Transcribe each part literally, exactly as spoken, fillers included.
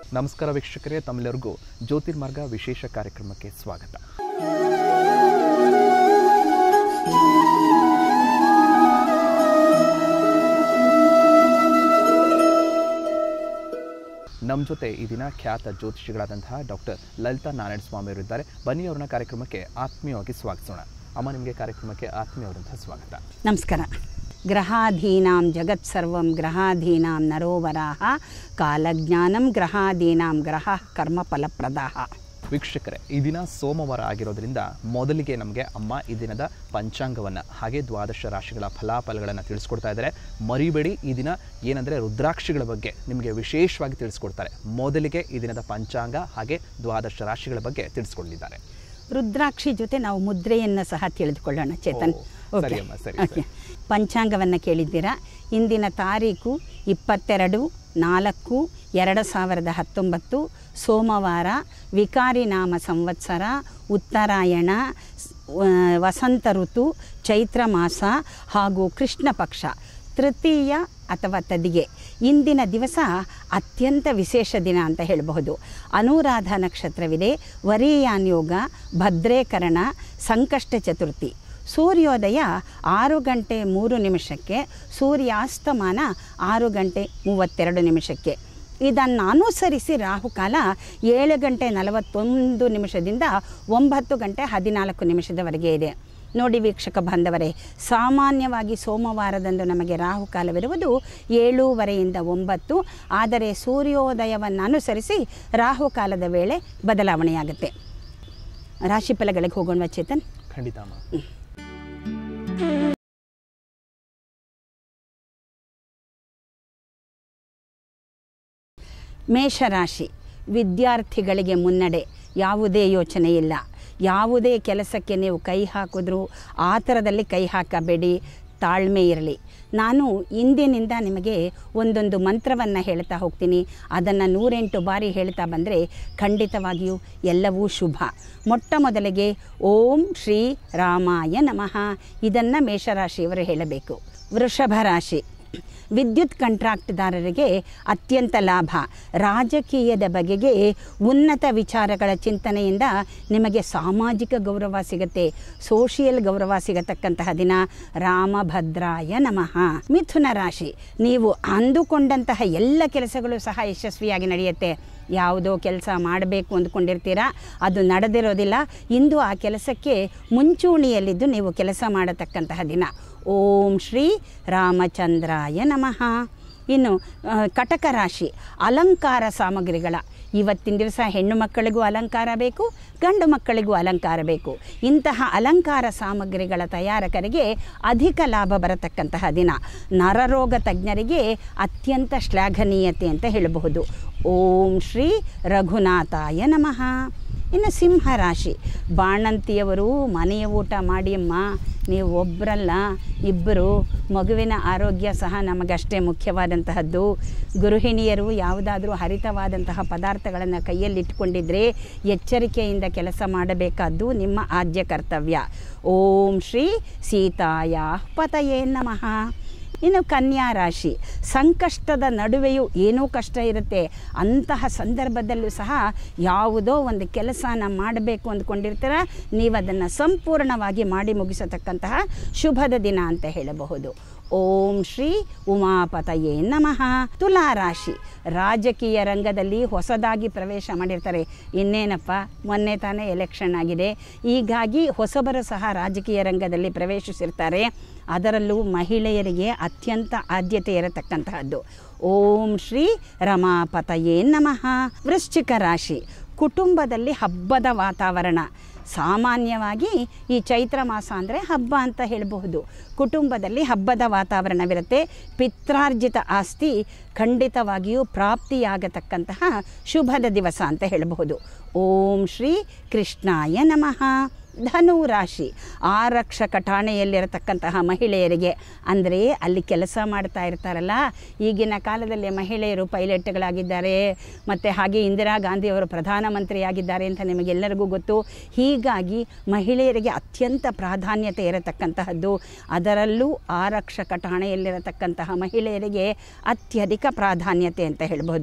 ನಮಸ್ಕಾರ ವೀಕ್ಷಕರೇ, ತಮ್ಮೆಲ್ಲರಿಗೂ ಜ್ಯೋತಿರ್ಮಾರ್ಗ ವಿಶೇಷ ಕಾರ್ಯಕ್ರಮಕ್ಕೆ ಸ್ವಾಗತ. ನಮ್ಮ ಜೊತೆ ಈ ದಿನ ಖ್ಯಾತ ಜ್ಯೋತಿಷಿಗಳಾದಂತಹ ಡಾಕ್ಟರ್ ಲಲಿತಾ ನಾರಾಯಣ ಸ್ವಾಮಿ ಅವರು ಇದ್ದಾರೆ. ಬನ್ನಿ ಅವರನ್ನ ಕಾರ್ಯಕ್ರಮಕ್ಕೆ ಆತ್ಮೀಯವಾಗಿ ಸ್ವಾಗತಿಸೋಣ. ಅಮ್ಮ, ನಿಮಗೆ ಕಾರ್ಯಕ್ರಮಕ್ಕೆ ಆತ್ಮೀಯವಾದಂತಹ ಸ್ವಾಗತ. ನಮಸ್ಕಾರ. ಗ್ರಹಾಧೀನಾಂ ಜಗತ್ಸರ್ವಂ ಗ್ರಹಾಧೀನಾಂ ನರೋವರಾಹ ಕಾಲಜ್ಞಾನಂ ಗ್ರಹಾಧೀನಾಂ ಗ್ರಹ ಕರ್ಮ ಫಲಪ್ರದಾಹ. ವೀಕ್ಷಕರೇ, ಈ ದಿನ ಸೋಮವಾರ ಆಗಿರೋದ್ರಿಂದ ಮೊದಲಿಗೆ ನಮಗೆ ಅಮ್ಮ ಈ ದಿನದ ಪಂಚಾಂಗವನ್ನು ಹಾಗೆ ದ್ವಾದಶ ರಾಶಿಗಳ ಫಲಾಫಲಗಳನ್ನು ತಿಳಿಸ್ಕೊಡ್ತಾ ಇದ್ದಾರೆ. ಮರಿಬೇಡಿ, ಈ ದಿನ ಏನಂದರೆ ರುದ್ರಾಕ್ಷಿಗಳ ಬಗ್ಗೆ ನಿಮಗೆ ವಿಶೇಷವಾಗಿ ತಿಳಿಸ್ಕೊಡ್ತಾರೆ. ಮೊದಲಿಗೆ ಈ ದಿನದ ಪಂಚಾಂಗ ಹಾಗೆ ದ್ವಾದಶ ರಾಶಿಗಳ ಬಗ್ಗೆ ತಿಳಿಸ್ಕೊಡಲಿದ್ದಾರೆ. ರುದ್ರಾಕ್ಷಿ ಜೊತೆ ನಾವು ಮುದ್ರೆಯನ್ನು ಸಹ ತಿಳಿದುಕೊಳ್ಳೋಣ ಚೇತನ್. ಓಕೆ, ಪಂಚಾಂಗವನ್ನು ಕೇಳಿದ್ದೀರಾ. ಇಂದಿನ ತಾರೀಕು ಇಪ್ಪತ್ತೆರಡು ನಾಲ್ಕು ಎರಡು ಸಾವಿರದ ಹತ್ತೊಂಬತ್ತು ಸೋಮವಾರ, ವಿಕಾರಿ ನಾಮ ಸಂವತ್ಸರ, ಉತ್ತರಾಯಣ, ವಸಂತ ಋತು, ಚೈತ್ರ ಮಾಸ ಹಾಗೂ ಕೃಷ್ಣ ಪಕ್ಷ, ತೃತೀಯ ಅಥವಾ ತದಿಗೆ. ಇಂದಿನ ದಿವಸ ಅತ್ಯಂತ ವಿಶೇಷ ದಿನ ಅಂತ ಹೇಳಬಹುದು. ಅನುರಾಧ ನಕ್ಷತ್ರವಿದೆ, ವರೀಯಾನ್ ಯೋಗ, ಭದ್ರೇಕರಣ, ಸಂಕಷ್ಟ ಚತುರ್ಥಿ. ಸೂರ್ಯೋದಯ ಆರು ಗಂಟೆ ಮೂರು ನಿಮಿಷಕ್ಕೆ, ಸೂರ್ಯಾಸ್ತಮಾನ ಆರು ಗಂಟೆ ಮೂವತ್ತೆರಡು ನಿಮಿಷಕ್ಕೆ. ಇದನ್ನು ಅನುಸರಿಸಿ ರಾಹುಕಾಲ ಏಳು ಗಂಟೆ ನಲವತ್ತೊಂದು ನಿಮಿಷದಿಂದ ಒಂಬತ್ತು ಗಂಟೆ ಹದಿನಾಲ್ಕು ನಿಮಿಷದವರೆಗೆ ಇದೆ. ನೋಡಿ ವೀಕ್ಷಕ ಬಾಂಧವರೇ, ಸಾಮಾನ್ಯವಾಗಿ ಸೋಮವಾರದಂದು ನಮಗೆ ರಾಹುಕಾಲವಿರುವುದು ಏಳೂವರೆಯಿಂದ ಒಂಬತ್ತು. ಆದರೆ ಸೂರ್ಯೋದಯವನ್ನು ಅನುಸರಿಸಿ ರಾಹುಕಾಲದ ವೇಳೆ ಬದಲಾವಣೆಯಾಗುತ್ತೆ. ರಾಶಿ ಫಲಗಳಿಗೆ ಹೋಗೋಣ ಚೇತನ್. ಖಂಡಿತ. ಮೇಷರಾಶಿ, ವಿದ್ಯಾರ್ಥಿಗಳಿಗೆ ಮುನ್ನಡೆ, ಯಾವುದೇ ಯೋಚನೆ ಇಲ್ಲ. ಯಾವುದೇ ಕೆಲಸಕ್ಕೆ ನೀವು ಕೈ ಹಾಕಿದ್ರೂ ಆ ಥರದಲ್ಲಿ ಕೈ ಹಾಕಬೇಡಿ, ತಾಳ್ಮೆ ಇರಲಿ. ನಾನು ಇಂದಿನಿಂದ ನಿಮಗೆ ಒಂದೊಂದು ಮಂತ್ರವನ್ನು ಹೇಳ್ತಾ ಹೋಗ್ತೀನಿ. ಅದನ್ನು ನೂರೆಂಟು ಬಾರಿ ಹೇಳ್ತಾ ಬಂದರೆ ಖಂಡಿತವಾಗಿಯೂ ಎಲ್ಲವೂ ಶುಭ. ಮೊಟ್ಟ ಮೊದಲಿಗೆ ಓಂ ಶ್ರೀ ರಾಮಾಯ ನಮಃ, ಇದನ್ನು ಮೇಷರಾಶಿಯವರು ಹೇಳಬೇಕು. ವೃಷಭ ರಾಶಿ, ವಿದ್ಯುತ್ ಕಾಂಟ್ರಾಕ್ಟ್ದಾರರಿಗೆ ಅತ್ಯಂತ ಲಾಭ. ರಾಜಕೀಯದ ಬಗೆಗೆ ಉನ್ನತ ವಿಚಾರಗಳ ಚಿಂತನೆಯಿಂದ ನಿಮಗೆ ಸಾಮಾಜಿಕ ಗೌರವ ಸಿಗುತ್ತೆ, ಸೋಷಿಯಲ್ ಗೌರವ ಸಿಗತಕ್ಕಂತಹ ದಿನ. ರಾಮಭದ್ರಾಯ ನಮಃ. ಮಿಥುನ ರಾಶಿ, ನೀವು ಅಂದುಕೊಂಡಂತಹ ಎಲ್ಲ ಕೆಲಸಗಳು ಸಹ ಯಶಸ್ವಿಯಾಗಿ ನಡೆಯುತ್ತೆ. ಯಾವುದೋ ಕೆಲಸ ಮಾಡಬೇಕು ಅಂದ್ಕೊಂಡಿರ್ತೀರಾ, ಅದು ನಡೆದಿರೋದಿಲ್ಲ. ಇಂದು ಆ ಕೆಲಸಕ್ಕೆ ಮುಂಚೂಣಿಯಲ್ಲಿದ್ದು ನೀವು ಕೆಲಸ ಮಾಡತಕ್ಕಂತಹ ದಿನ. ಓಂ ಶ್ರೀ ರಾಮಚಂದ್ರಾಯ ನಮಃ. ಇನ್ನು ಕಟಕ ರಾಶಿ, ಅಲಂಕಾರ ಸಾಮಗ್ರಿಗಳ ಇವತ್ತಿನ ದಿವಸ ಹೆಣ್ಣು ಮಕ್ಕಳಿಗೂ ಅಲಂಕಾರ ಬೇಕು, ಗಂಡು ಮಕ್ಕಳಿಗೂ ಅಲಂಕಾರ ಬೇಕು. ಇಂತಹ ಅಲಂಕಾರ ಸಾಮಗ್ರಿಗಳ ತಯಾರಕರಿಗೆ ಅಧಿಕ ಲಾಭ ಬರತಕ್ಕಂತಹ ದಿನ. ನರರೋಗ ತಜ್ಞರಿಗೆ ಅತ್ಯಂತ ಶ್ಲಾಘನೀಯತೆ ಅಂತ ಹೇಳಬಹುದು. ಓಂ ಶ್ರೀ ರಘುನಾಥಾಯ ನಮಃ. ಇನ್ನು ಸಿಂಹರಾಶಿ, ಬಾಣಂತಿಯವರು ಮನೆಯ ಊಟ ಮಾಡಿಯಮ್ಮ, ನೀವು ಒಬ್ಬರಲ್ಲ ಇಬ್ಬರು. ಮಗುವಿನ ಆರೋಗ್ಯ ಸಹ ನಮಗಷ್ಟೇ ಮುಖ್ಯವಾದಂತಹದ್ದು. ಗೃಹಿಣಿಯರು ಯಾವುದಾದ್ರೂ ಹರಿತವಾದಂತಹ ಪದಾರ್ಥಗಳನ್ನು ಕೈಯಲ್ಲಿಟ್ಟುಕೊಂಡಿದ್ದರೆ ಎಚ್ಚರಿಕೆಯಿಂದ ಕೆಲಸ ಮಾಡಬೇಕಾದ್ದು ನಿಮ್ಮ ಆದ್ಯ ಕರ್ತವ್ಯ. ಓಂ ಶ್ರೀ ಸೀತಾಯ ಪತಯೇ ನಮಃ. ಇನ್ನು ಕನ್ಯಾ ರಾಶಿ, ಸಂಕಷ್ಟದ ನಡುವೆಯೂ ಏನೋ ಕಷ್ಟ ಇರುತ್ತೆ. ಅಂತಹ ಸಂದರ್ಭದಲ್ಲೂ ಸಹ ಯಾವುದೋ ಒಂದು ಕೆಲಸನ ಮಾಡಬೇಕು ಅಂದ್ಕೊಂಡಿರ್ತೀರ, ನೀವು ಅದನ್ನು ಸಂಪೂರ್ಣವಾಗಿ ಮಾಡಿ ಮುಗಿಸತಕ್ಕಂತಹ ಶುಭದ ದಿನ ಅಂತ ಹೇಳಬಹುದು. ಓಂ ಶ್ರೀ ಉಮಾಪತಯೇ ನಮಃ. ತುಲಾ ರಾಶಿ, ರಾಜಕೀಯ ರಂಗದಲ್ಲಿ ಹೊಸದಾಗಿ ಪ್ರವೇಶ ಮಾಡಿರ್ತಾರೆ. ಇನ್ನೇನಪ್ಪ, ಮೊನ್ನೆ ತಾನೇ ಎಲೆಕ್ಷನ್ ಆಗಿದೆ, ಹೀಗಾಗಿ ಹೊಸಬರು ಸಹ ರಾಜಕೀಯ ರಂಗದಲ್ಲಿ ಪ್ರವೇಶಿಸಿರ್ತಾರೆ. ಅದರಲ್ಲೂ ಮಹಿಳೆಯರಿಗೆ ಅತ್ಯಂತ ಆದ್ಯತೆ ಇರತಕ್ಕಂತಹದ್ದು. ಓಂ ಶ್ರೀ ರಮಾಪತಯೇ ನಮಃ. ವೃಶ್ಚಿಕ ರಾಶಿ, ಕುಟುಂಬದಲ್ಲಿ ಹಬ್ಬದ ವಾತಾವರಣ. ಸಾಮಾನ್ಯವಾಗಿ ಈ ಚೈತ್ರ ಮಾಸ ಅಂದರೆ ಹಬ್ಬ ಅಂತ ಹೇಳಬಹುದು. ಕುಟುಂಬದಲ್ಲಿ ಹಬ್ಬದ ವಾತಾವರಣವಿರುತ್ತೆ. ಪಿತ್ರಾರ್ಜಿತ ಆಸ್ತಿ ಖಂಡಿತವಾಗಿಯೂ ಪ್ರಾಪ್ತಿಯಾಗತಕ್ಕಂತಹ ಶುಭದ ದಿವಸ ಅಂತ ಹೇಳಬಹುದು. ಓಂ ಶ್ರೀ ಕೃಷ್ಣಾಯ ನಮಃ. ಧನು ರಾಶಿ, ಆರಕ್ಷಕ ಠಾಣೆಯಲ್ಲಿರತಕ್ಕಂತಹ ಮಹಿಳೆಯರಿಗೆ, ಅಂದರೆ ಅಲ್ಲಿ ಕೆಲಸ ಮಾಡ್ತಾ ಇರ್ತಾರಲ್ಲ, ಈಗಿನ ಕಾಲದಲ್ಲಿ ಮಹಿಳೆಯರು ಪೈಲಟ್ಗಳಾಗಿದ್ದಾರೆ, ಮತ್ತು ಹಾಗೆ ಇಂದಿರಾ ಗಾಂಧಿಯವರು ಪ್ರಧಾನಮಂತ್ರಿಯಾಗಿದ್ದಾರೆ ಅಂತ ನಿಮಗೆಲ್ಲರಿಗೂ ಗೊತ್ತು. ಹೀಗಾಗಿ ಮಹಿಳೆಯರಿಗೆ ಅತ್ಯಂತ ಪ್ರಾಧಾನ್ಯತೆ ಇರತಕ್ಕಂತಹದ್ದು. ಅದರಲ್ಲೂ ಆರಕ್ಷಕ ಠಾಣೆಯಲ್ಲಿರತಕ್ಕಂತಹ ಮಹಿಳೆಯರಿಗೆ ಅತ್ಯಧಿಕ ಪ್ರಾಧಾನ್ಯತೆ ಅಂತ ಹೇಳ್ಬೋದು.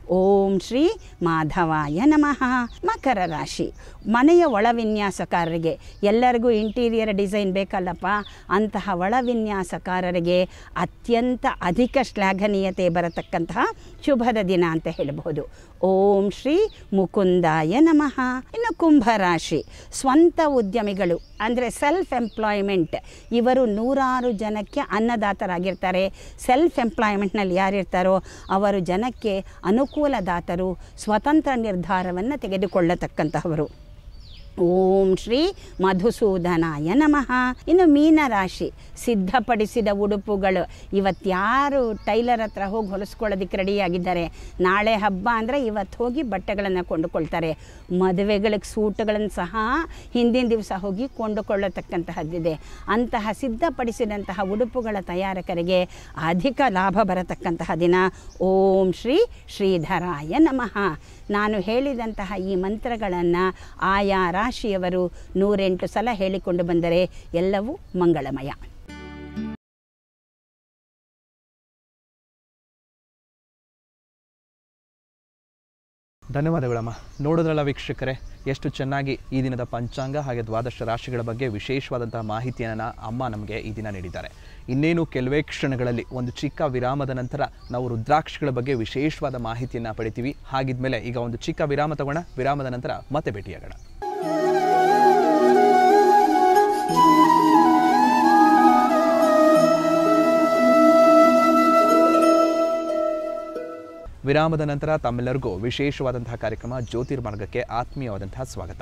ಓಂ ಶ್ರೀ ಮಾಧವಾಯ ನಮಃ. ಮಕರ ರಾಶಿ, ಮನೆಯ ಒಳ ವಿನ್ಯಾಸಕಾರರಿಗೆ, ಎಲ್ಲರಿಗೂ ಇಂಟೀರಿಯರ್ ಡಿಸೈನ್ ಬೇಕಲ್ಲಪ್ಪ, ಅಂತಹ ಒಳ ವಿನ್ಯಾಸಕಾರರಿಗೆ ಅತ್ಯಂತ ಅಧಿಕ ಶ್ಲಾಘನೀಯತೆ ಬರತಕ್ಕಂತಹ ಶುಭದ ದಿನ ಅಂತ ಹೇಳಬಹುದು. ಓಂ ಶ್ರೀ ಮುಕುಂದಾಯ ನಮಃ. ಇನ್ನು ಕುಂಭರಾಶಿ, ಸ್ವಂತ ಉದ್ಯಮಿಗಳು ಅಂದರೆ ಸೆಲ್ಫ್ ಎಂಪ್ಲಾಯ್ಮೆಂಟ್, ಇವರು ನೂರಾರು ಜನಕ್ಕೆ ಅನ್ನದಾತರಾಗಿರ್ತಾರೆ. ಸೆಲ್ಫ್ ಎಂಪ್ಲಾಯ್ಮೆಂಟ್ನಲ್ಲಿ ಯಾರಿರ್ತಾರೋ ಅವರು ಜನಕ್ಕೆ ಅನುಕೂಲದಾತರು, ಸ್ವತಂತ್ರ ನಿರ್ಧಾರವನ್ನು ತೆಗೆದುಕೊಳ್ಳತಕ್ಕಂತಹವರು. ಓಂ ಶ್ರೀ ಮಧುಸೂದನಾಯ ನಮಃ. ಇನ್ನು ಮೀನರಾಶಿ, ಸಿದ್ಧಪಡಿಸಿದ ಉಡುಪುಗಳು, ಇವತ್ತ್ಯಾರು ಟೈಲರ್ ಹತ್ರ ಹೋಗಿ ಹೊಲಿಸ್ಕೊಳ್ಳೋದಕ್ಕೆ ರೆಡಿಯಾಗಿದ್ದಾರೆ, ನಾಳೆ ಹಬ್ಬ ಅಂದರೆ ಇವತ್ತು ಹೋಗಿ ಬಟ್ಟೆಗಳನ್ನು ಕೊಂಡುಕೊಳ್ತಾರೆ. ಮದುವೆಗಳಿಗೆ ಸೂಟ್ಗಳನ್ನು ಸಹ ಹಿಂದಿನ ದಿವಸ ಹೋಗಿ ಕೊಂಡುಕೊಳ್ಳತಕ್ಕಂತಹದ್ದಿದೆ. ಅಂತಹ ಸಿದ್ಧಪಡಿಸಿದಂತಹ ಉಡುಪುಗಳ ತಯಾರಕರಿಗೆ ಅಧಿಕ ಲಾಭ ಬರತಕ್ಕಂತಹ ದಿನ. ಓಂ ಶ್ರೀ ಶ್ರೀಧರಾಯ ನಮಃ. ನಾನು ಹೇಳಿದಂತಹ ಈ ಮಂತ್ರಗಳನ್ನು ಆಯಾ ರಾಶಿಯವರು ನೂರೆಂಟು ಸಲ ಹೇಳಿಕೊಂಡು ಬಂದರೆ ಎಲ್ಲವೂ ಮಂಗಳಮಯ. ಧನ್ಯವಾದಗಳಮ್ಮ. ನೋಡೋದ್ರಲ್ಲ ವೀಕ್ಷಕರೇ, ಎಷ್ಟು ಚೆನ್ನಾಗಿ ಈ ದಿನದ ಪಂಚಾಂಗ ಹಾಗೆ ದ್ವಾದಶ ರಾಶಿಗಳ ಬಗ್ಗೆ ವಿಶೇಷವಾದಂತಹ ಮಾಹಿತಿಯನ್ನು ಅಮ್ಮ ನಮಗೆ ಈ ದಿನ ನೀಡಿದ್ದಾರೆ. ಇನ್ನೇನು ಕೆಲವೇ ಕ್ಷಣಗಳಲ್ಲಿ ಒಂದು ಚಿಕ್ಕ ವಿರಾಮದ ನಂತರ ನಾವು ರುದ್ರಾಕ್ಷಿಗಳ ಬಗ್ಗೆ ವಿಶೇಷವಾದ ಮಾಹಿತಿಯನ್ನು ಪಡಿತೀವಿ. ಹಾಗಿದ್ಮೇಲೆ ಈಗ ಒಂದು ಚಿಕ್ಕ ವಿರಾಮ ತಗೋಣ. ವಿರಾಮದ ನಂತರ ಮತ್ತೆ ಭೇಟಿಯಾಗೋಣ. ವಿರಾಮದ ನಂತರ ತಮ್ಮೆಲ್ಲರಿಗೂ ವಿಶೇಷವಾದಂತಹ ಕಾರ್ಯಕ್ರಮ ಜ್ಯೋತಿರ್ಮಾರ್ಗಕ್ಕೆ ಆತ್ಮೀಯವಾದಂತಹ ಸ್ವಾಗತ.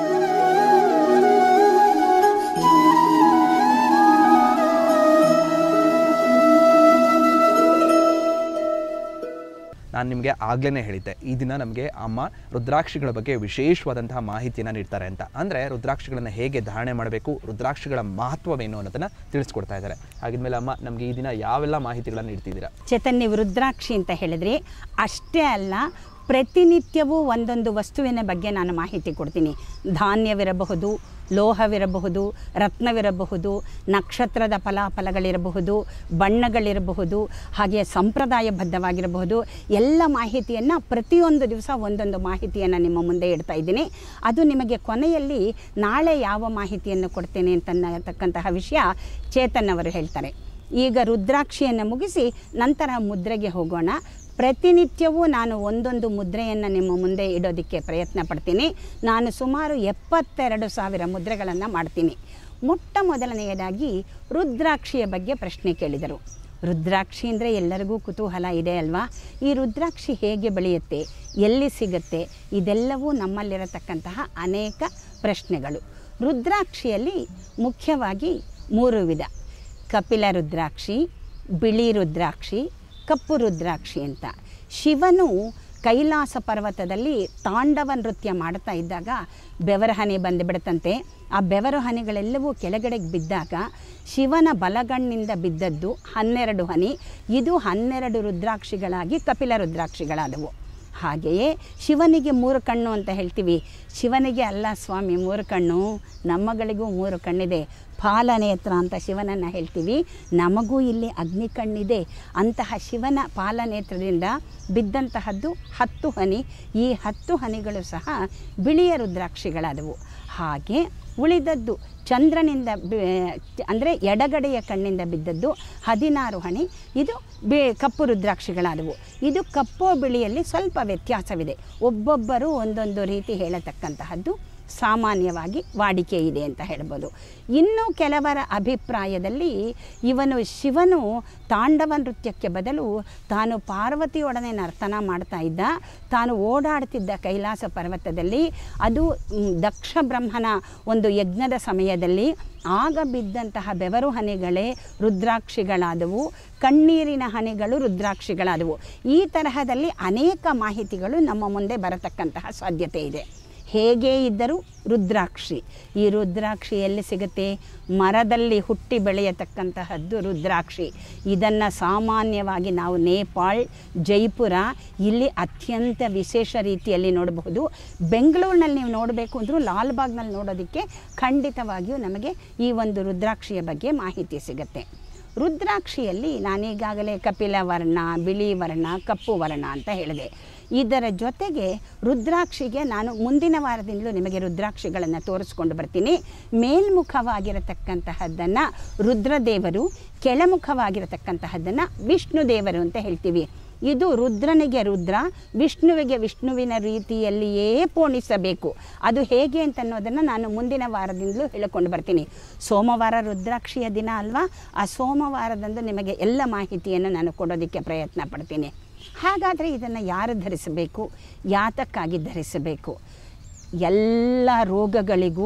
ನಾನು ನಿಮಗೆ ಆಗಲೇ ಹೇಳಿದ್ದೆ, ಈ ದಿನ ನಮಗೆ ಅಮ್ಮ ರುದ್ರಾಕ್ಷಿಗಳ ಬಗ್ಗೆ ವಿಶೇಷವಾದಂತಹ ಮಾಹಿತಿಯನ್ನು ನೀಡ್ತಾರೆ ಅಂತ. ಅಂದರೆ ರುದ್ರಾಕ್ಷಿಗಳನ್ನು ಹೇಗೆ ಧಾರಣೆ ಮಾಡಬೇಕು, ರುದ್ರಾಕ್ಷಿಗಳ ಮಹತ್ವವೇನು ಅನ್ನೋದನ್ನು ತಿಳಿಸ್ಕೊಡ್ತಾ ಇದ್ದಾರೆ. ಹಾಗಿದ್ಮೇಲೆ ಅಮ್ಮ ನಮಗೆ ಈ ದಿನ ಯಾವೆಲ್ಲ ಮಾಹಿತಿಗಳನ್ನು ನೀಡ್ತಿದ್ದೀರಾ? ಚೇತನ್, ನೀವು ರುದ್ರಾಕ್ಷಿ ಅಂತ ಹೇಳಿದ್ರಿ, ಅಷ್ಟೇ ಅಲ್ಲ, ಪ್ರತಿನಿತ್ಯವೂ ಒಂದೊಂದು ವಸ್ತುವಿನ ಬಗ್ಗೆ ನಾನು ಮಾಹಿತಿ ಕೊಡ್ತೀನಿ. ಧಾನ್ಯವಿರಬಹುದು, ಲೋಹವಿರಬಹುದು, ರತ್ನವಿರಬಹುದು, ನಕ್ಷತ್ರದ ಫಲಾಫಲಗಳಿರಬಹುದು, ಬಣ್ಣಗಳಿರಬಹುದು, ಹಾಗೆ ಸಂಪ್ರದಾಯಬದ್ಧವಾಗಿರಬಹುದು. ಎಲ್ಲ ಮಾಹಿತಿಯನ್ನು ಪ್ರತಿಯೊಂದು ದಿವಸ ಒಂದೊಂದು ಮಾಹಿತಿಯನ್ನು ನಿಮ್ಮ ಮುಂದೆ ಇಡ್ತಾ ಇದ್ದೀನಿ. ಅದು ನಿಮಗೆ ಕೊನೆಯಲ್ಲಿ ನಾಳೆ ಯಾವ ಮಾಹಿತಿಯನ್ನು ಕೊಡ್ತೇನೆ ಅಂತಕ್ಕಂತಹ ವಿಷಯ ಚೇತನ್ ಅವರು ಹೇಳ್ತಾರೆ. ಈಗ ರುದ್ರಾಕ್ಷಿಯನ್ನು ಮುಗಿಸಿ ನಂತರ ಮುದ್ರೆಗೆ ಹೋಗೋಣ. ಪ್ರತಿನಿತ್ಯವೂ ನಾನು ಒಂದೊಂದು ಮುದ್ರೆಯನ್ನು ನಿಮ್ಮ ಮುಂದೆ ಇಡೋದಕ್ಕೆ ಪ್ರಯತ್ನ ಪಡ್ತೀನಿ. ನಾನು ಸುಮಾರು ಎಪ್ಪತ್ತೆರಡು ಸಾವಿರ ಮುದ್ರೆಗಳನ್ನು ಮಾಡ್ತೀನಿ. ಮೊಟ್ಟ ಮೊದಲನೆಯದಾಗಿ ರುದ್ರಾಕ್ಷಿಯ ಬಗ್ಗೆ ಪ್ರಶ್ನೆ ಕೇಳಿದರು. ರುದ್ರಾಕ್ಷಿ ಅಂದರೆ ಎಲ್ಲರಿಗೂ ಕುತೂಹಲ ಇದೆ ಅಲ್ವಾ? ಈ ರುದ್ರಾಕ್ಷಿ ಹೇಗೆ ಬೆಳೆಯುತ್ತೆ, ಎಲ್ಲಿ ಸಿಗುತ್ತೆ, ಇದೆಲ್ಲವೂ ನಮ್ಮಲ್ಲಿರತಕ್ಕಂತಹ ಅನೇಕ ಪ್ರಶ್ನೆಗಳು. ರುದ್ರಾಕ್ಷಿಯಲ್ಲಿ ಮುಖ್ಯವಾಗಿ ಮೂರು ವಿಧ: ಕಪಿಲ ರುದ್ರಾಕ್ಷಿ, ಬಿಳಿ ರುದ್ರಾಕ್ಷಿ, ಕಪ್ಪು ರುದ್ರಾಕ್ಷಿ ಅಂತ. ಶಿವನು ಕೈಲಾಸ ಪರ್ವತದಲ್ಲಿ ತಾಂಡವ ನೃತ್ಯ ಮಾಡ್ತಾ ಇದ್ದಾಗ ಬೆವರ ಹನಿ ಬಂದುಬಿಡುತ್ತಂತೆ. ಆ ಬೆವರು ಹನಿಗಳೆಲ್ಲವೂ ಕೆಳಗಡೆಗೆ ಬಿದ್ದಾಗ ಶಿವನ ಬಲಗಣ್ಣಿಂದ ಬಿದ್ದದ್ದು ಹನ್ನೆರಡು ಹನಿ. ಇದು ಹನ್ನೆರಡು ರುದ್ರಾಕ್ಷಿಗಳಾಗಿ ಕಪಿಲ ರುದ್ರಾಕ್ಷಿಗಳಾದವು. ಹಾಗೆಯೇ ಶಿವನಿಗೆ ಮೂರು ಕಣ್ಣು ಅಂತ ಹೇಳ್ತೀವಿ. ಶಿವನಿಗೆ ಅಲ್ಲ ಸ್ವಾಮಿ ಮೂರು ಕಣ್ಣು, ನಮ್ಮಗಳಿಗೂ ಮೂರು ಕಣ್ಣಿದೆ. ಪಾಲನೇತ್ರ ಅಂತ ಶಿವನನ್ನು ಹೇಳ್ತೀವಿ, ನಮಗೂ ಇಲ್ಲಿ ಅಗ್ನಿ ಕಣ್ಣಿದೆ. ಅಂತಹ ಶಿವನ ಪಾಲನೇತ್ರದಿಂದ ಬಿದ್ದಂತಹದ್ದು ಹತ್ತು ಹನಿ. ಈ ಹತ್ತು ಹನಿಗಳು ಸಹ ಬಿಳಿಯ ರುದ್ರಾಕ್ಷಿಗಳಾದವು. ಹಾಗೆ ಉಳಿದದ್ದು ಚಂದ್ರನಿಂದ ಅಂದರೆ ಎಡಗಡೆಯ ಕಣ್ಣಿಂದ ಬಿದ್ದದ್ದು ಹದಿನಾರು ಹನಿ. ಇದು ಬೇ ಕಪ್ಪು ರುದ್ರಾಕ್ಷಿಗಳಾದವು. ಇದು ಕಪ್ಪು ಬಿಳಿಯಲ್ಲಿ ಸ್ವಲ್ಪ ವ್ಯತ್ಯಾಸವಿದೆ. ಒಬ್ಬೊಬ್ಬರು ಒಂದೊಂದು ರೀತಿ ಹೇಳತಕ್ಕಂತಹದ್ದು ಸಾಮಾನ್ಯವಾಗಿ ವಾಡಿಕೆ ಇದೆ ಅಂತ ಹೇಳ್ಬೋದು. ಇನ್ನು ಕೆಲವರ ಅಭಿಪ್ರಾಯದಲ್ಲಿ ಇವನು ಶಿವನು ತಾಂಡವ ನೃತ್ಯಕ್ಕೆ ಬದಲು ತಾನು ಪಾರ್ವತಿಯೊಡನೆ ನರ್ತನ ಮಾಡ್ತಾ ಇದ್ದ, ತಾನು ಓಡಾಡ್ತಿದ್ದ ಕೈಲಾಸ ಪರ್ವತದಲ್ಲಿ. ಅದು ದಕ್ಷ ಬ್ರಹ್ಮನ ಒಂದು ಯಜ್ಞದ ಸಮಯದಲ್ಲಿ ಆಗ ಬಿದ್ದಂತಹ ಬೆವರು ಹನಿಗಳೇ ರುದ್ರಾಕ್ಷಿಗಳಾದವು, ಕಣ್ಣೀರಿನ ಹನಿಗಳು ರುದ್ರಾಕ್ಷಿಗಳಾದವು. ಈ ತರಹದಲ್ಲಿ ಅನೇಕ ಮಾಹಿತಿಗಳು ನಮ್ಮ ಮುಂದೆ ಬರತಕ್ಕಂತಹ ಸಾಧ್ಯತೆ ಇದೆ. ಹೇಗೆ ಇದ್ದರೂ ರುದ್ರಾಕ್ಷಿ, ಈ ರುದ್ರಾಕ್ಷಿ ಎಲ್ಲಿ ಸಿಗುತ್ತೆ? ಮರದಲ್ಲಿ ಹುಟ್ಟಿ ಬೆಳೆಯತಕ್ಕಂತಹದ್ದು ರುದ್ರಾಕ್ಷಿ. ಇದನ್ನು ಸಾಮಾನ್ಯವಾಗಿ ನಾವು ನೇಪಾಳ್, ಜೈಪುರ ಇಲ್ಲಿ ಅತ್ಯಂತ ವಿಶೇಷ ರೀತಿಯಲ್ಲಿ ನೋಡಬಹುದು. ಬೆಂಗಳೂರಿನಲ್ಲಿ ನೀವು ನೋಡಬೇಕು ಅಂದರೂ ಲಾಲ್ಬಾಗ್ನಲ್ಲಿ ನೋಡೋದಕ್ಕೆ ಖಂಡಿತವಾಗಿಯೂ ನಮಗೆ ಈ ಒಂದು ರುದ್ರಾಕ್ಷಿಯ ಬಗ್ಗೆ ಮಾಹಿತಿ ಸಿಗುತ್ತೆ. ರುದ್ರಾಕ್ಷಿಯಲ್ಲಿ ನಾನೀಗಾಗಲೇ ಕಪಿಲ ವರ್ಣ, ಬಿಳಿ ವರ್ಣ, ಕಪ್ಪು ವರ್ಣ ಅಂತ ಹೇಳಿದೆ. ಇದರ ಜೊತೆಗೆ ರುದ್ರಾಕ್ಷಿಗೆ ನಾನು ಮುಂದಿನ ವಾರದಿಂದಲೂ ನಿಮಗೆ ರುದ್ರಾಕ್ಷಿಗಳನ್ನು ತೋರಿಸ್ಕೊಂಡು ಬರ್ತೀನಿ. ಮೇಲ್ಮುಖವಾಗಿರತಕ್ಕಂತಹದ್ದನ್ನು ರುದ್ರದೇವರು, ಕೆಳಮುಖವಾಗಿರತಕ್ಕಂತಹದ್ದನ್ನು ವಿಷ್ಣು ದೇವರು ಅಂತ ಹೇಳ್ತೀವಿ. ಇದು ರುದ್ರನಿಗೆ ರುದ್ರ, ವಿಷ್ಣುವಿಗೆ ವಿಷ್ಣುವಿನ ರೀತಿಯಲ್ಲಿಯೇ ಪೋಣಿಸಬೇಕು. ಅದು ಹೇಗೆ ಅಂತ ಅನ್ನೋದನ್ನು ನಾನು ಮುಂದಿನ ವಾರದಿಂದಲೂ ಹೇಳಿಕೊಂಡು ಬರ್ತೀನಿ. ಸೋಮವಾರ ರುದ್ರಾಕ್ಷಿಯ ದಿನ ಅಲ್ವಾ, ಆ ಸೋಮವಾರದಂದು ನಿಮಗೆ ಎಲ್ಲ ಮಾಹಿತಿಯನ್ನು ನಾನು ಕೊಡೋದಕ್ಕೆ ಪ್ರಯತ್ನ ಪಡ್ತೀನಿ. ಹಾಗಾದರೆ ಇದನ್ನು ಯಾರು ಧರಿಸಬೇಕು, ಯಾತಕ್ಕಾಗಿ ಧರಿಸಬೇಕು? ಎಲ್ಲ ರೋಗಗಳಿಗೂ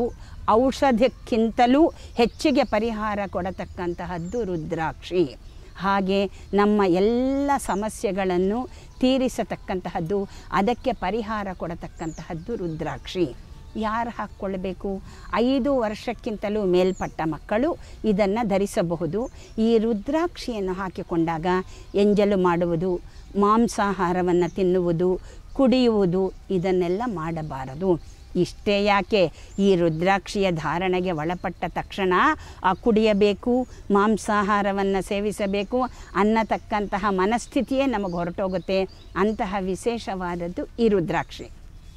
ಔಷಧಕ್ಕಿಂತಲೂ ಹೆಚ್ಚಿಗೆ ಪರಿಹಾರ ಕೊಡತಕ್ಕಂತಹದ್ದು ರುದ್ರಾಕ್ಷಿ. ಹಾಗೆ ನಮ್ಮ ಎಲ್ಲ ಸಮಸ್ಯೆಗಳನ್ನು ತೀರಿಸತಕ್ಕಂತಹದ್ದು, ಅದಕ್ಕೆ ಪರಿಹಾರ ಕೊಡತಕ್ಕಂತಹದ್ದು ರುದ್ರಾಕ್ಷಿ. ಯಾರು ಹಾಕ್ಕೊಳ್ಬೇಕು? ಐದು ವರ್ಷಕ್ಕಿಂತಲೂ ಮೇಲ್ಪಟ್ಟ ಮಕ್ಕಳು ಇದನ್ನು ಧರಿಸಬಹುದು. ಈ ರುದ್ರಾಕ್ಷಿಯನ್ನು ಹಾಕಿಕೊಂಡಾಗ ಎಂಜಲು ಮಾಡುವುದು, ಮಾಂಸಾಹಾರವನ್ನು ತಿನ್ನುವುದು, ಕುಡಿಯುವುದು ಇದನ್ನೆಲ್ಲ ಮಾಡಬಾರದು. ಇಷ್ಟೇ ಯಾಕೆ, ಈ ರುದ್ರಾಕ್ಷಿಯ ಧಾರಣೆಗೆ ಒಳಪಟ್ಟ ತಕ್ಷಣ ಆ ಕುಡಿಯಬೇಕು, ಮಾಂಸಾಹಾರವನ್ನು ಸೇವಿಸಬೇಕು ಅನ್ನತಕ್ಕಂತಹ ಮನಸ್ಥಿತಿಯೇ ನಮಗೆ ಹೊರಟೋಗುತ್ತೆ. ಅಂತಹ ವಿಶೇಷವಾದದ್ದು ಈ ರುದ್ರಾಕ್ಷಿ.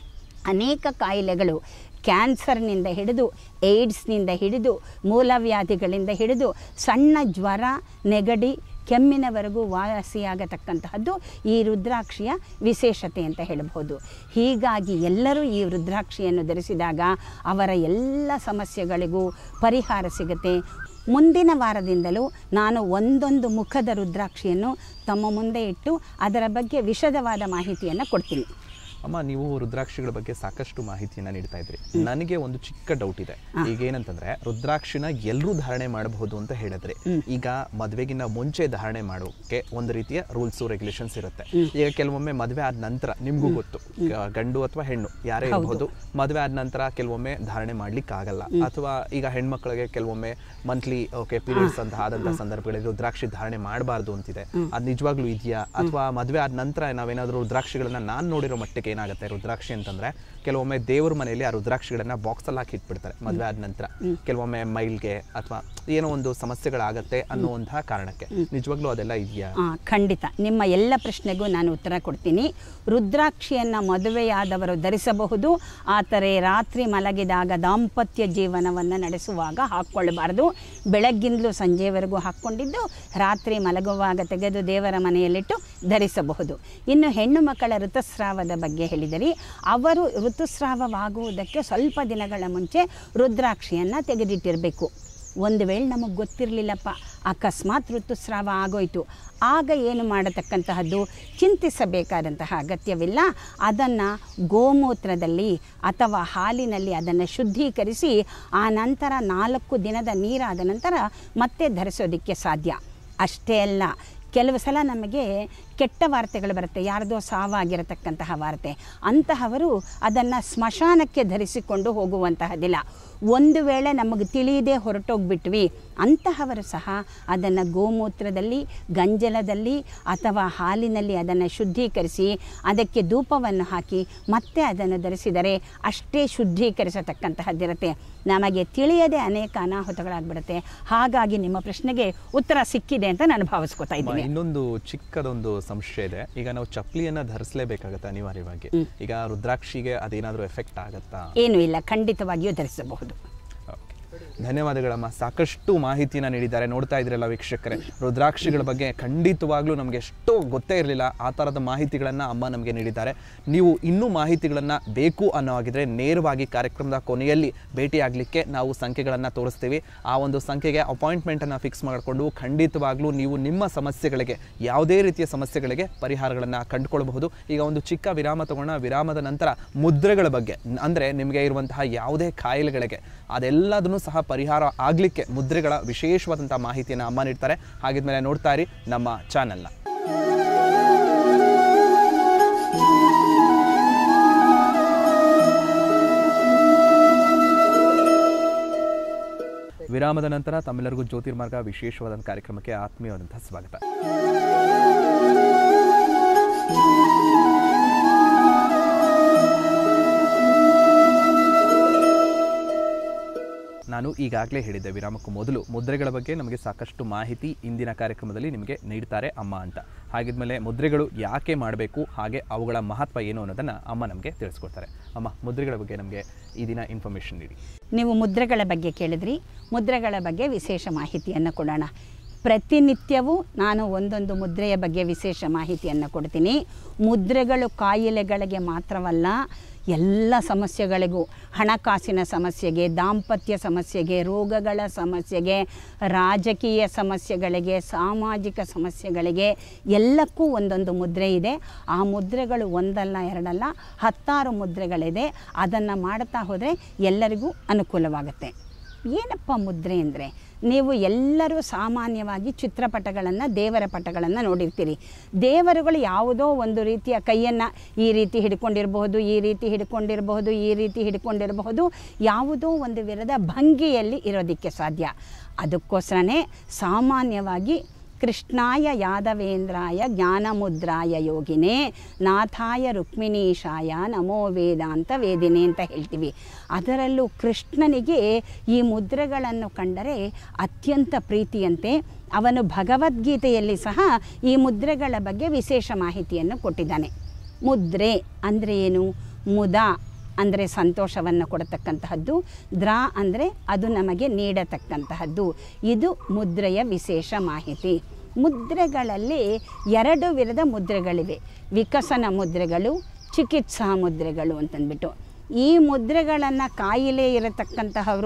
ಅನೇಕ ಕಾಯಿಲೆಗಳು, ಕ್ಯಾನ್ಸರ್ನಿಂದ ಹಿಡಿದು ಏಡ್ಸ್ನಿಂದ ಹಿಡಿದು ಮೂಲವ್ಯಾಧಿಗಳಿಂದ ಹಿಡಿದು ಸಣ್ಣ ಜ್ವರ, ನೆಗಡಿ, ಕೆಮ್ಮಿನವರೆಗೂ ವಾಸಿಯಾಗತಕ್ಕಂತಹದ್ದು ಈ ರುದ್ರಾಕ್ಷಿಯ ವಿಶೇಷತೆ ಅಂತ ಹೇಳಬಹುದು. ಹೀಗಾಗಿ ಎಲ್ಲರೂ ಈ ರುದ್ರಾಕ್ಷಿಯನ್ನು ಧರಿಸಿದಾಗ ಅವರ ಎಲ್ಲ ಸಮಸ್ಯೆಗಳಿಗೂ ಪರಿಹಾರ ಸಿಗುತ್ತೆ. ಮುಂದಿನ ವಾರದಿಂದಲೂ ನಾನು ಒಂದೊಂದು ಮುಖದ ರುದ್ರಾಕ್ಷಿಯನ್ನು ತಮ್ಮ ಮುಂದೆ ಇಟ್ಟು ಅದರ ಬಗ್ಗೆ ವಿಶದವಾದ ಮಾಹಿತಿಯನ್ನು ಕೊಡ್ತೀನಿ. ಅಮ್ಮ, ನೀವು ರುದ್ರಾಕ್ಷಿಗಳ ಬಗ್ಗೆ ಸಾಕಷ್ಟು ಮಾಹಿತಿಯನ್ನು ನೀಡ್ತಾ ಇದ್ರಿ. ನನಗೆ ಒಂದು ಚಿಕ್ಕ ಡೌಟ್ ಇದೆ. ಈಗ ಏನಂತಂದ್ರೆ ರುದ್ರಾಕ್ಷಿನ ಎಲ್ಲರೂ ಧಾರಣೆ ಮಾಡಬಹುದು ಅಂತ ಹೇಳಿದ್ರಿ. ಈಗ ಮದುವೆಗಿನ್ನ ಮುಂಚೆ ಧಾರಣೆ ಮಾಡೋಕೆ ಒಂದು ರೀತಿಯ ರೂಲ್ಸ್ ರೆಗ್ಯುಲೇಷನ್ಸ್ ಇರುತ್ತೆ. ಈಗ ಕೆಲವೊಮ್ಮೆ ಮದುವೆ ಆದ ನಂತರ ನಿಮ್ಗೂ ಗೊತ್ತು, ಗಂಡು ಅಥವಾ ಹೆಣ್ಣು ಯಾರೇ ಇರಬಹುದು, ಮದುವೆ ಆದ ನಂತರ ಕೆಲವೊಮ್ಮೆ ಧಾರಣೆ ಮಾಡ್ಲಿಕ್ಕೆ ಆಗಲ್ಲ. ಅಥವಾ ಈಗ ಹೆಣ್ಮಕ್ಳಿಗೆ ಕೆಲವೊಮ್ಮೆ ಮಂತ್ಲಿ ಓಕೆ ಪೀರಿಯಡ್ಸ್ ಅಂತ ಆದಂತಹ ಸಂದರ್ಭಗಳಲ್ಲಿ ರುದ್ರಾಕ್ಷಿ ಧಾರಣೆ ಮಾಡಬಾರ್ದು ಅಂತಿದೆ. ಅದು ನಿಜವಾಗ್ಲೂ ಇದೆಯಾ? ಅಥವಾ ಮದುವೆ ಆದ ನಂತರ ನಾವೇನಾದ್ರೂ ರುದ್ರಾಕ್ಷಿಗಳನ್ನ ನಾನು ನೋಡಿರೋ ಮಟ್ಟಿಗೆ ಏನಾಗುತ್ತೆ, ರುದ್ರಾಕ್ಷಿ ಅಂತಂದ್ರೆ ಕೆಲವೊಮ್ಮೆ ದೇವ್ರ ಮನೆಯಲ್ಲಿ ಆ ರುದ್ರಾಕ್ಷಿಗಳನ್ನ ಬಾಕ್ಸ್ ಅಲ್ಲಿ ಹಾಕಿ ಇಟ್ಬಿಡ್ತಾರೆ ಮದುವೆ ಆದ ನಂತರ. ಕೆಲವೊಮ್ಮೆ ಮೈಲ್ಗೆ ಅಥವಾ ಏನೋ ಒಂದು ಸಮಸ್ಯೆಗಳಾಗತ್ತೆ ಅನ್ನುವಂತಹ ಕಾರಣಕ್ಕೆ. ನಿಜವಾಗ್ಲೂ ಅದೆಲ್ಲ ಇದೆಯಾ? ಖಂಡಿತ. ನಿಮ್ಮ ಎಲ್ಲ ಪ್ರಶ್ನೆಗೂ ನಾನು ಉತ್ತರ ಕೊಡ್ತೀನಿ. ರುದ್ರಾಕ್ಷಿಯನ್ನ ಮದುವೆಯಾದವರು ಧರಿಸಬಹುದು, ಆದರೆ ರಾತ್ರಿ ಮಲಗಿದಾಗ ದಾಂಪತ್ಯ ಜೀವನವನ್ನು ನಡೆಸುವಾಗ ಹಾಕ್ಕೊಳ್ಬಾರ್ದು. ಬೆಳಗ್ಗಿಂದಲೂ ಸಂಜೆವರೆಗೂ ಹಾಕ್ಕೊಂಡಿದ್ದು ರಾತ್ರಿ ಮಲಗುವಾಗ ತೆಗೆದು ದೇವರ ಮನೆಯಲ್ಲಿಟ್ಟು ಧರಿಸಬಹುದು. ಇನ್ನು ಹೆಣ್ಣು ಮಕ್ಕಳ ಋತುಸ್ರಾವದ ಬಗ್ಗೆ ಹೇಳಿದರೆ, ಅವರು ಋತುಸ್ರಾವವಾಗುವುದಕ್ಕೆ ಸ್ವಲ್ಪ ದಿನಗಳ ಮುಂಚೆ ರುದ್ರಾಕ್ಷಿಯನ್ನು ತೆಗೆದಿಟ್ಟಿರಬೇಕು. ಒಂದು ವೇಳೆ ನಮಗೆ ಗೊತ್ತಿರಲಿಲ್ಲಪ್ಪ, ಅಕಸ್ಮಾತ್ ಋತುಸ್ರಾವ ಆಗೋಯ್ತು, ಆಗ ಏನು ಮಾಡತಕ್ಕಂತಹದ್ದು, ಚಿಂತಿಸಬೇಕಾದಂತಹ ಅಗತ್ಯವಿಲ್ಲ. ಅದನ್ನು ಗೋಮೂತ್ರದಲ್ಲಿ ಅಥವಾ ಹಾಲಿನಲ್ಲಿ ಅದನ್ನು ಶುದ್ಧೀಕರಿಸಿ ಆ ನಂತರ ನಾಲ್ಕು ದಿನದ ನೀರಾದ ನಂತರ ಮತ್ತೆ ಧರಿಸೋದಕ್ಕೆ ಸಾಧ್ಯ. ಅಷ್ಟೇ ಅಲ್ಲ, ಕೆಲವು ಸಲ ನಮಗೆ ಕೆಟ್ಟ ವಾರ್ತೆಗಳು ಬರುತ್ತೆ, ಯಾರದೋ ಸಾವಾಗಿರತಕ್ಕಂತಹ ವಾರ್ತೆ. ಅಂತಹವರು ಅದನ್ನು ಸ್ಮಶಾನಕ್ಕೆ ಧರಿಸಿಕೊಂಡು ಹೋಗುವಂತಹದಿಲ್ಲ. ಒಂದು ವೇಳೆ ನಮಗೆ ತಿಳಿಯದೆ ಹೊರಟೋಗ್ಬಿಟ್ವಿ, ಅಂತಹವರು ಸಹ ಅದನ್ನು ಗೋಮೂತ್ರದಲ್ಲಿ, ಗಂಜಲದಲ್ಲಿ ಅಥವಾ ಹಾಲಿನಲ್ಲಿ ಅದನ್ನು ಶುದ್ಧೀಕರಿಸಿ ಅದಕ್ಕೆ ಧೂಪವನ್ನು ಹಾಕಿ ಮತ್ತೆ ಅದನ್ನು ಧರಿಸಿದರೆ ಅಷ್ಟೇ ಶುದ್ಧೀಕರಿಸತಕ್ಕಂತಹದ್ದಿರುತ್ತೆ. ನಮಗೆ ತಿಳಿಯದೆ ಅನೇಕ ಅನಾಹುತಗಳಾಗ್ಬಿಡುತ್ತೆ. ಹಾಗಾಗಿ ನಿಮ್ಮ ಪ್ರಶ್ನೆಗೆ ಉತ್ತರ ಸಿಕ್ಕಿದೆ ಅಂತ ನಾನು ಭಾವಿಸ್ಕೊತಾ ಇದ್ದೀನಿ. ಇನ್ನೊಂದು ಚಿಕ್ಕದೊಂದು ಸಂಶಯ ಇದೆ. ಈಗ ನಾವು ಚಪ್ಪಲಿಯನ್ನ ಧರಿಸಲೇಬೇಕಾಗತ್ತಾ ಅನಿವಾರ್ಯವಾಗಿ? ಈಗ ರುದ್ರಾಕ್ಷಿಗೆ ಅದೇನಾದ್ರೂ ಎಫೆಕ್ಟ್ ಆಗತ್ತಾ? ಏನು ಇಲ್ಲ, ಖಂಡಿತವಾಗಿಯೂ ಧರಿಸಬಹುದು. ಧನ್ಯವಾದಗಳಮ್ಮ, ಸಾಕಷ್ಟು ಮಾಹಿತಿನ ನೀಡಿದ್ದಾರೆ. ನೋಡ್ತಾ ಇದ್ರಲ್ಲ ವೀಕ್ಷಕರೇ, ರುದ್ರಾಕ್ಷಿಗಳ ಬಗ್ಗೆ ಖಂಡಿತವಾಗ್ಲೂ ನಮಗೆ ಎಷ್ಟೋ ಗೊತ್ತೇ ಇರಲಿಲ್ಲ. ಆ ಥರದ ಮಾಹಿತಿಗಳನ್ನು ಅಮ್ಮ ನಮಗೆ ನೀಡಿದ್ದಾರೆ. ನೀವು ಇನ್ನೂ ಮಾಹಿತಿಗಳನ್ನು ಬೇಕು ಅನ್ನೋ ಹಾಗಿದ್ರೆ ನೇರವಾಗಿ ಕಾರ್ಯಕ್ರಮದ ಕೊನೆಯಲ್ಲಿ ಭೇಟಿಯಾಗಲಿಕ್ಕೆ ನಾವು ಸಂಖ್ಯೆಗಳನ್ನು ತೋರಿಸ್ತೀವಿ. ಆ ಒಂದು ಸಂಖ್ಯೆಗೆ ಅಪಾಯಿಂಟ್ಮೆಂಟನ್ನು ಫಿಕ್ಸ್ ಮಾಡಿಕೊಂಡು ಖಂಡಿತವಾಗ್ಲೂ ನೀವು ನಿಮ್ಮ ಸಮಸ್ಯೆಗಳಿಗೆ, ಯಾವುದೇ ರೀತಿಯ ಸಮಸ್ಯೆಗಳಿಗೆ ಪರಿಹಾರಗಳನ್ನು ಕಂಡುಕೊಳ್ಬಹುದು. ಈಗ ಒಂದು ಚಿಕ್ಕ ವಿರಾಮ ತಗೊಂಡ ವಿರಾಮದ ನಂತರ ಮುದ್ರೆಗಳ ಬಗ್ಗೆ, ಅಂದರೆ ನಿಮಗೆ ಇರುವಂತಹ ಯಾವುದೇ ಕಾಯಿಲೆಗಳಿಗೆ ಅದೆಲ್ಲದನ್ನು ಸಹ ಪರಿಹಾರ ಆಗಲಿಕ್ಕೆ ಮುದ್ರೆಗಳ ವಿಶೇಷವಾದಂಥ ಮಾಹಿತಿಯನ್ನು ಅಮ್ಮ ನೀಡ್ತಾರೆ. ಹಾಗಿದ್ಮೇಲೆ ನೋಡ್ತಾ ಇರಿ ನಮ್ಮ ಚಾನೆಲ್ನ. ವಿರಾಮದ ನಂತರ ತಮ್ಮೆಲ್ಲರಿಗೂ ಜ್ಯೋತಿರ್ಮಾರ್ಗ ವಿಶೇಷವಾದಂಥ ಕಾರ್ಯಕ್ರಮಕ್ಕೆ ಆತ್ಮೀಯವಾದಂಥ ಸ್ವಾಗತ. ನಾನು ಈಗಾಗಲೇ ಹೇಳಿದ್ದೆ ವಿರಾಮಕ್ಕೂ ಮೊದಲು ಮುದ್ರೆಗಳ ಬಗ್ಗೆ ನಮಗೆ ಸಾಕಷ್ಟು ಮಾಹಿತಿ ಇಂದಿನ ಕಾರ್ಯಕ್ರಮದಲ್ಲಿ ನಿಮಗೆ ನೀಡ್ತಾರೆ ಅಮ್ಮ ಅಂತ. ಹಾಗಿದ್ಮೇಲೆ ಮುದ್ರೆಗಳು ಯಾಕೆ ಮಾಡಬೇಕು, ಹಾಗೆ ಅವುಗಳ ಮಹತ್ವ ಏನು ಅನ್ನೋದನ್ನು ಅಮ್ಮ ನಮಗೆ ತಿಳಿಸ್ಕೊಡ್ತಾರೆ. ಅಮ್ಮ, ಮುದ್ರೆಗಳ ಬಗ್ಗೆ ನಮಗೆ ಈ ದಿನ ಇನ್ಫಾರ್ಮೇಷನ್ ನೀಡಿ. ನೀವು ಮುದ್ರೆಗಳ ಬಗ್ಗೆ ಕೇಳಿದ್ರಿ, ಮುದ್ರೆಗಳ ಬಗ್ಗೆ ವಿಶೇಷ ಮಾಹಿತಿಯನ್ನು ಕೊಡೋಣ. ಪ್ರತಿನಿತ್ಯವೂ ನಾನು ಒಂದೊಂದು ಮುದ್ರೆಯ ಬಗ್ಗೆ ವಿಶೇಷ ಮಾಹಿತಿಯನ್ನು ಕೊಡ್ತೀನಿ. ಮುದ್ರೆಗಳು ಕಾಯಿಲೆಗಳಿಗೆ ಮಾತ್ರವಲ್ಲ, ಎಲ್ಲ ಸಮಸ್ಯೆಗಳಿಗೂ, ಹಣಕಾಸಿನ ಸಮಸ್ಯೆಗೆ, ದಾಂಪತ್ಯ ಸಮಸ್ಯೆಗೆ, ರೋಗಗಳ ಸಮಸ್ಯೆಗೆ, ರಾಜಕೀಯ ಸಮಸ್ಯೆಗಳಿಗೆ, ಸಾಮಾಜಿಕ ಸಮಸ್ಯೆಗಳಿಗೆ ಎಲ್ಲಕ್ಕೂ ಒಂದೊಂದು ಮುದ್ರೆ ಇದೆ. ಆ ಮುದ್ರೆಗಳು ಒಂದಲ್ಲ ಎರಡಲ್ಲ ಹತ್ತಾರು ಮುದ್ರೆಗಳಿದೆ. ಅದನ್ನು ಮಾಡ್ತಾ ಹೋದರೆ ಎಲ್ಲರಿಗೂ ಅನುಕೂಲವಾಗುತ್ತೆ. ಏನಪ್ಪ ಮುದ್ರೆ ಅಂದರೆ, ನೀವು ಎಲ್ಲರೂ ಸಾಮಾನ್ಯವಾಗಿ ಚಿತ್ರಪಟಗಳನ್ನು, ದೇವರ ಪಟಗಳನ್ನು ನೋಡಿರ್ತೀರಿ. ದೇವರುಗಳು ಯಾವುದೋ ಒಂದು ರೀತಿಯ ಕೈಯನ್ನು ಈ ರೀತಿ ಹಿಡ್ಕೊಂಡಿರಬಹುದು, ಈ ರೀತಿ ಹಿಡ್ಕೊಂಡಿರಬಹುದು, ಈ ರೀತಿ ಹಿಡ್ಕೊಂಡಿರಬಹುದು, ಯಾವುದೋ ಒಂದು ವಿಧದ ಭಂಗಿಯಲ್ಲಿ ಇರೋದಕ್ಕೆ ಸಾಧ್ಯ. ಅದಕ್ಕೋಸ್ಕರನೇ ಸಾಮಾನ್ಯವಾಗಿ ಕೃಷ್ಣಾಯ ಯಾದವೇಂದ್ರಾಯ ಜ್ಞಾನಮುದ್ರಾಯ ಯೋಗಿನೇ ನಾಥಾಯ ರುಕ್ಮಿಣೀಶಾಯ ನಮೋ ವೇದಾಂತ ವೇದಿನೇ ಅಂತ ಹೇಳ್ತೀವಿ. ಅದರಲ್ಲೂ ಕೃಷ್ಣನಿಗೆ ಈ ಮುದ್ರೆಗಳನ್ನು ಕಂಡರೆ ಅತ್ಯಂತ ಪ್ರೀತಿಯಂತೆ. ಅವನು ಭಗವದ್ಗೀತೆಯಲ್ಲಿ ಸಹ ಈ ಮುದ್ರೆಗಳ ಬಗ್ಗೆ ವಿಶೇಷ ಮಾಹಿತಿಯನ್ನು ಕೊಟ್ಟಿದ್ದಾನೆ. ಮುದ್ರೆ ಅಂದರೆ ಏನು? ಮುದ ಅಂದರೆ ಸಂತೋಷವನ್ನು ಕೊಡತಕ್ಕಂತಹದ್ದು, ದ್ರಾ ಅಂದರೆ ಅದು ನಮಗೆ ನೀಡತಕ್ಕಂತಹದ್ದು. ಇದು ಮುದ್ರೆಯ ವಿಶೇಷ ಮಾಹಿತಿ. ಮುದ್ರೆಗಳಲ್ಲಿ ಎರಡು ವಿಧದ ಮುದ್ರೆಗಳಿವೆ. ವಿಕಸನ ಮುದ್ರೆಗಳು, ಚಿಕಿತ್ಸಾ ಮುದ್ರೆಗಳು ಅಂತಂದ್ಬಿಟ್ಟು. ಈ ಮುದ್ರೆಗಳನ್ನು ಕಾಯಿಲೆ ಇರತಕ್ಕಂತಹವರು,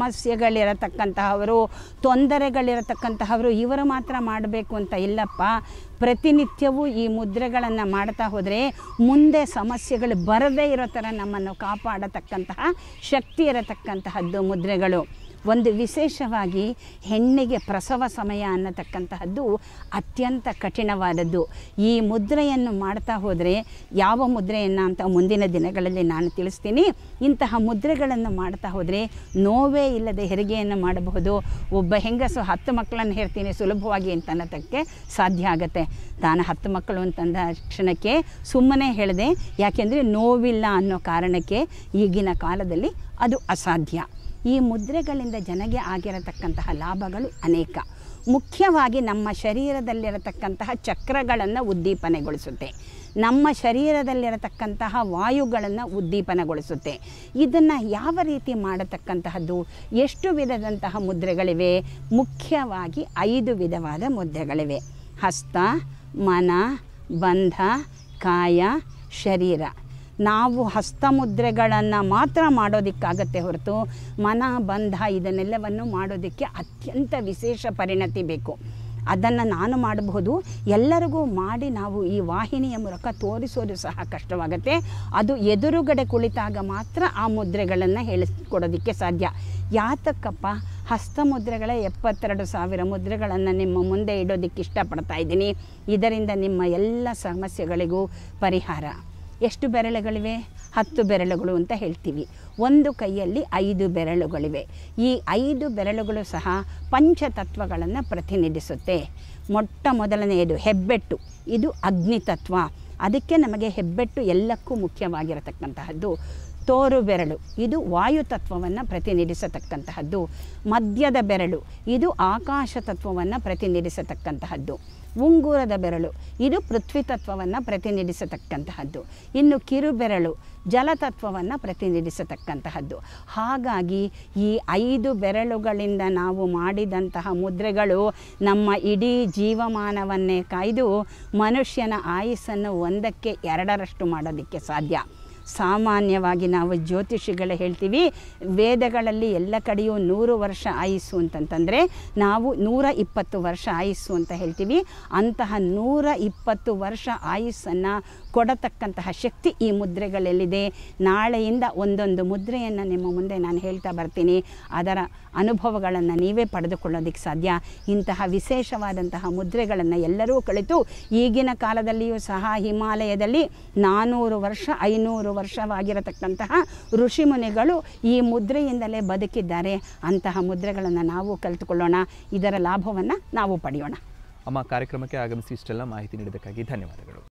ಸಮಸ್ಯೆಗಳಿರತಕ್ಕಂತಹವರು, ತೊಂದರೆಗಳಿರತಕ್ಕಂತಹವರು ಇವರು ಮಾತ್ರ ಮಾಡಬೇಕು ಅಂತ ಇಲ್ಲಪ್ಪ. ಪ್ರತಿನಿತ್ಯವೂ ಈ ಮುದ್ರೆಗಳನ್ನು ಮಾಡ್ತಾ ಹೋದರೆ ಮುಂದೆ ಸಮಸ್ಯೆಗಳು ಬರದೇ ಇರೋ ಥರ ನಮ್ಮನ್ನು ಕಾಪಾಡತಕ್ಕಂತಹ ಶಕ್ತಿ ಇರತಕ್ಕಂತಹದ್ದು ಮುದ್ರೆಗಳು. ಒಂದು ವಿಶೇಷವಾಗಿ ಹೆಣ್ಣಿಗೆ ಪ್ರಸವ ಸಮಯ ಅನ್ನತಕ್ಕಂತಹದ್ದು ಅತ್ಯಂತ ಕಠಿಣವಾದದ್ದು. ಈ ಮುದ್ರೆಯನ್ನು ಮಾಡ್ತಾ ಹೋದರೆ, ಯಾವ ಮುದ್ರೆಯನ್ನು ಅಂತ ಮುಂದಿನ ದಿನಗಳಲ್ಲಿ ನಾನು ತಿಳಿಸ್ತೀನಿ. ಇಂತಹ ಮುದ್ರೆಗಳನ್ನು ಮಾಡ್ತಾ ಹೋದರೆ ನೋವೇ ಇಲ್ಲದೆ ಹೆರಿಗೆಯನ್ನು ಮಾಡಬಹುದು. ಒಬ್ಬ ಹೆಂಗಸು ಹತ್ತು ಮಕ್ಕಳನ್ನು ಹೆರ್ತೀನಿ ಸುಲಭವಾಗಿ ಅಂತ ಅನ್ನೋದಕ್ಕೆ ಸಾಧ್ಯ ಆಗುತ್ತೆ. ತಾನು ಹತ್ತು ಮಕ್ಕಳು ಅಂತಂದ ಕ್ಷಣಕ್ಕೆ ಸುಮ್ಮನೆ ಹೇಳಿದೆ, ಯಾಕೆಂದರೆ ನೋವಿಲ್ಲ ಅನ್ನೋ ಕಾರಣಕ್ಕೆ. ಈಗಿನ ಕಾಲದಲ್ಲಿ ಅದು ಅಸಾಧ್ಯ. ಈ ಮುದ್ರೆಗಳಿಂದ ಜನಗೆ ಆಗಿರತಕ್ಕಂತಹ ಲಾಭಗಳು ಅನೇಕ. ಮುಖ್ಯವಾಗಿ ನಮ್ಮ ಶರೀರದಲ್ಲಿರತಕ್ಕಂತಹ ಚಕ್ರಗಳನ್ನು ಉದ್ದೀಪನೆಗೊಳಿಸುತ್ತೆ. ನಮ್ಮ ಶರೀರದಲ್ಲಿರತಕ್ಕಂತಹ ವಾಯುಗಳನ್ನು ಉದ್ದೀಪನಗೊಳಿಸುತ್ತೆ. ಇದನ್ನು ಯಾವ ರೀತಿ ಮಾಡತಕ್ಕಂತಹದ್ದು? ಎಷ್ಟು ವಿಧದಂತಹ ಮುದ್ರೆಗಳಿವೆ? ಮುಖ್ಯವಾಗಿ ಐದು ವಿಧವಾದ ಮುದ್ರೆಗಳಿವೆ. ಹಸ್ತ, ಮನ, ಬಂಧ, ಕಾಯ, ಶರೀರ. ನಾವು ಹಸ್ತಮುದ್ರೆಗಳನ್ನು ಮಾತ್ರ ಮಾಡೋದಕ್ಕಾಗತ್ತೆ ಹೊರತು ಮನ, ಬಂಧ ಇದನ್ನೆಲ್ಲವನ್ನು ಮಾಡೋದಕ್ಕೆ ಅತ್ಯಂತ ವಿಶೇಷ ಪರಿಣತಿ ಬೇಕು. ಅದನ್ನು ನಾನು ಮಾಡಬಹುದು, ಎಲ್ಲರಿಗೂ ಮಾಡಿ ನಾವು ಈ ವಾಹಿನಿಯ ಮೂಲಕ ತೋರಿಸೋದು ಸಹ ಕಷ್ಟವಾಗುತ್ತೆ. ಅದು ಎದುರುಗಡೆ ಕುಳಿತಾಗ ಮಾತ್ರ ಆ ಮುದ್ರೆಗಳನ್ನು ಹೇಳಿಕೊಡೋದಕ್ಕೆ ಸಾಧ್ಯ. ಯಾತಕ್ಕಪ್ಪ? ಹಸ್ತಮುದ್ರೆಗಳ ಎಪ್ಪತ್ತೆರಡು ಸಾವಿರ ಮುದ್ರೆಗಳನ್ನು ನಿಮ್ಮ ಮುಂದೆ ಇಡೋದಕ್ಕೆ ಇಷ್ಟಪಡ್ತಾ ಇದ್ದೀನಿ. ಇದರಿಂದ ನಿಮ್ಮ ಎಲ್ಲ ಸಮಸ್ಯೆಗಳಿಗೂ ಪರಿಹಾರ. ಎಷ್ಟು ಬೆರಳುಗಳಿವೆ? ಹತ್ತು ಬೆರಳುಗಳು ಅಂತ ಹೇಳ್ತೀವಿ. ಒಂದು ಕೈಯಲ್ಲಿ ಐದು ಬೆರಳುಗಳಿವೆ. ಈ ಐದು ಬೆರಳುಗಳು ಸಹ ಪಂಚತತ್ವಗಳನ್ನು ಪ್ರತಿನಿಧಿಸುತ್ತೆ. ಮೊಟ್ಟ ಮೊದಲನೆಯದು ಹೆಬ್ಬೆಟ್ಟು. ಇದು ಅಗ್ನಿತತ್ವ. ಅದಕ್ಕೆ ನಮಗೆ ಹೆಬ್ಬೆಟ್ಟು ಎಲ್ಲಕ್ಕೂ ಮುಖ್ಯವಾಗಿರತಕ್ಕಂತಹದ್ದು. ತೋರು ಬೆರಳು ಇದು ವಾಯುತತ್ವವನ್ನು ಪ್ರತಿನಿಧಿಸತಕ್ಕಂತಹದ್ದು. ಮಧ್ಯದ ಬೆರಳು ಇದು ಆಕಾಶ ತತ್ವವನ್ನು ಪ್ರತಿನಿಧಿಸತಕ್ಕಂತಹದ್ದು. ಉಂಗುರದ ಬೆರಳು ಇದು ಪೃಥ್ವಿ ತತ್ವವನ್ನು ಪ್ರತಿನಿಧಿಸತಕ್ಕಂತಹದ್ದು. ಇನ್ನು ಕಿರುಬೆರಳು ಜಲತತ್ವವನ್ನು ಪ್ರತಿನಿಧಿಸತಕ್ಕಂತಹದ್ದು. ಹಾಗಾಗಿ ಈ ಐದು ಬೆರಳುಗಳಿಂದ ನಾವು ಮಾಡಿದಂತಹ ಮುದ್ರೆಗಳು ನಮ್ಮ ಇಡೀ ಜೀವಮಾನವನ್ನೇ ಕಾಯ್ದು ಮನುಷ್ಯನ ಆಯುಸ್ಸನ್ನು ಒಂದಕ್ಕೆ ಎರಡರಷ್ಟು ಮಾಡೋದಕ್ಕೆ ಸಾಧ್ಯ. ಸಾಮಾನ್ಯವಾಗಿ ನಾವು ಜ್ಯೋತಿಷಿಗಳು ಹೇಳ್ತೀವಿ, ವೇದಗಳಲ್ಲಿ ಎಲ್ಲ ಕಡೆಯೂ ನೂರು ವರ್ಷ ಆಯುಸ್ಸು ಅಂತಂತಂದರೆ ನಾವು ನೂರ ಇಪ್ಪತ್ತು ವರ್ಷ ಆಯುಸ್ಸು ಅಂತ ಹೇಳ್ತೀವಿ. ಅಂತಹ ನೂರ ಇಪ್ಪತ್ತು ವರ್ಷ ಆಯುಸ್ಸನ್ನು ಕೊಡತಕ್ಕಂತಹ ಶಕ್ತಿ ಈ ಮುದ್ರೆಗಳಲ್ಲಿದೆ. ನಾಳೆಯಿಂದ ಒಂದೊಂದು ಮುದ್ರೆಯನ್ನು ನಿಮ್ಮ ಮುಂದೆ ನಾನು ಹೇಳ್ತಾ ಬರ್ತೀನಿ. ಅದರ ಅನುಭವಗಳನ್ನು ನೀವೇ ಪಡೆದುಕೊಳ್ಳೋದಕ್ಕೆ ಸಾಧ್ಯ. ಇಂತಹ ವಿಶೇಷವಾದಂತಹ ಮುದ್ರೆಗಳನ್ನು ಎಲ್ಲರೂ ಕಲಿತು ಈಗಿನ ಕಾಲದಲ್ಲಿಯೂ ಸಹ ಹಿಮಾಲಯದಲ್ಲಿ ನಾನ್ನೂರು ವರ್ಷ ಐನೂರು ವರ್ಷವಾಗಿರತಕ್ಕಂತಹ ಋಷಿಮುನಿಗಳು ಈ ಮುದ್ರೆಯಿಂದಲೇ ಬದುಕಿದ್ದಾರೆ. ಅಂತಹ ಮುದ್ರೆಗಳನ್ನು ನಾವು ಕಲಿತುಕೊಳ್ಳೋಣ, ಇದರ ಲಾಭವನ್ನು ನಾವು ಪಡೆಯೋಣ. ಅಮ್ಮ, ಕಾರ್ಯಕ್ರಮಕ್ಕೆ ಆಗಮಿಸಿ ಇಷ್ಟೆಲ್ಲ ಮಾಹಿತಿ ನೀಡಿದ್ದಕ್ಕಾಗಿ ಧನ್ಯವಾದಗಳು.